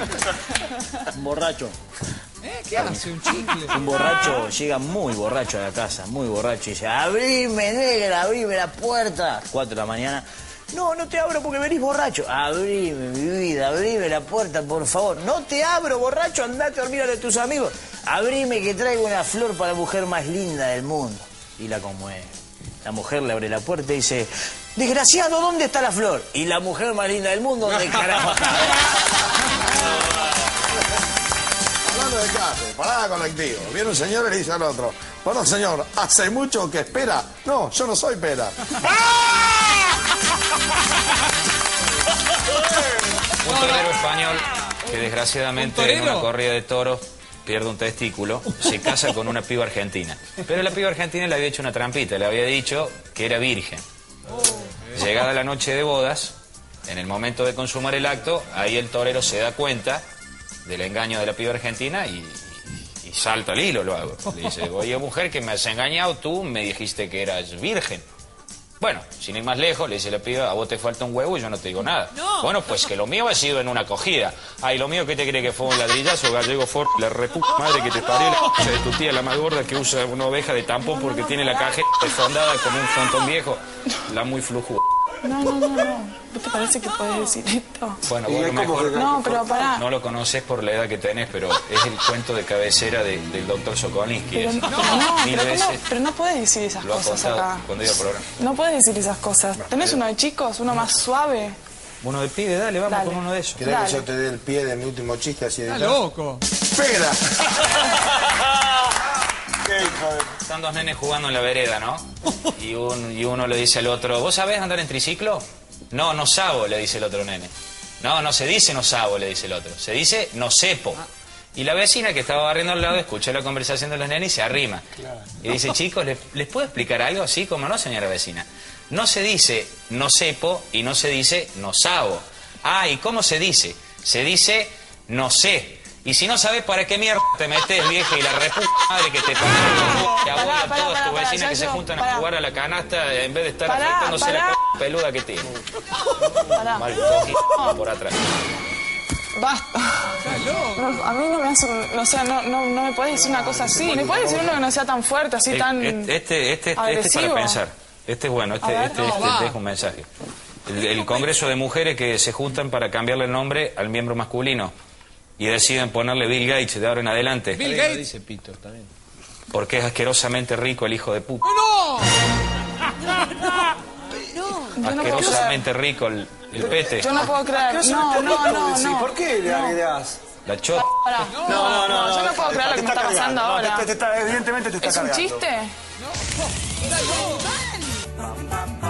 Un borracho. ¿Qué hace? ¿Un chicle? Un borracho llega muy borracho a la casa, muy borracho, y dice: abrime, negra, abrime la puerta. 4 de la mañana. No, no te abro porque venís borracho. Abrime, mi vida, abrime la puerta, por favor. No te abro, borracho, andate a dormir a de tus amigos. Abrime que traigo una flor para la mujer más linda del mundo. Y la conmueve. La mujer le abre la puerta y dice: desgraciado, ¿dónde está la flor? Y la mujer más linda del mundo, ¿dónde carajo está? Hablando de calle, parada colectivo. Viene un señor y le dice al otro: bueno, señor, ¿hace mucho que espera? No, yo no soy pera. Un torero español que desgraciadamente en una corrida de toros pierde un testículo, se casa con una piba argentina. Pero la piba argentina le había hecho una trampita, le había dicho que era virgen. Llegada la noche de bodas, en el momento de consumar el acto, ahí el torero se da cuenta del engaño de la piba argentina y salta al hilo, lo hago. Le dice: oye, mujer, que me has engañado, tú me dijiste que eras virgen. Bueno, sin ir más lejos, le dice la piba: a vos te falta un huevo y yo no te digo nada. No. Bueno, pues que lo mío ha sido en una acogida. Ay, lo mío, ¿qué te cree que fue un ladrillazo gallego Ford? La reputa madre que te parió, la c*** de tu tía, la más gorda, que usa una oveja de tampón porque tiene la caja desfondada como un frontón viejo. La muy flujuda. No. ¿No te parece que puedes decir esto? Bueno, vos lo mejor no, pero pará. No lo conoces por la edad que tenés, pero es el cuento de cabecera del doctor Sokolninsky. Pero no puedes decir esas cosas acá. Cuando iba al programa. No puedes decir esas cosas. ¿Tenés uno de chicos? ¿Uno más suave? Uno de pibe, dale, vamos con uno de esos. ¿Querés que yo te dé el pie de mi último chiste así de... ¡Está loco! ¡Espera! Están dos nenes jugando en la vereda, ¿no? Y uno le dice al otro: ¿vos sabés andar en triciclo? No, no sabo, le dice el otro nene. No se dice no sabo, le dice el otro. Se dice no sepo. Y la vecina que estaba barriendo al lado escuchó la conversación de los nenes y se arrima. Y dice: chicos, ¿les puedo explicar algo? Sí, como no, señora vecina. No se dice no sepo y no se dice no sabo. Ah, ¿y cómo se dice? Se dice no sé. Y si no sabes para qué mierda te metes, vieja, y la reputa madre que te parió, que abuela a todas tus vecinas que se juntan a jugar a la canasta en vez de estar afectándose la peluda que tiene. Mal por atrás. Basta. No, a mí no me hace... O sea, no me puedes decir una cosa así. ¿Me puedes decir uno que no sea tan fuerte, así tan Este es agresivo? para pensar. Este es bueno, este es un mensaje. El Congreso de Mujeres que se juntan para cambiarle el nombre al miembro masculino y deciden ponerle Bill Gates de ahora en adelante. Bill Gates. Dice Pito también. Porque es asquerosamente rico el hijo de puta. ¡No! Asquerosamente rico el pete. Yo no puedo creer. No. ¿Por qué le agregás? La chota. No, yo no puedo creer lo que me está pasando ahora. Evidentemente te está ¿Es un cargando. chiste? ¡No!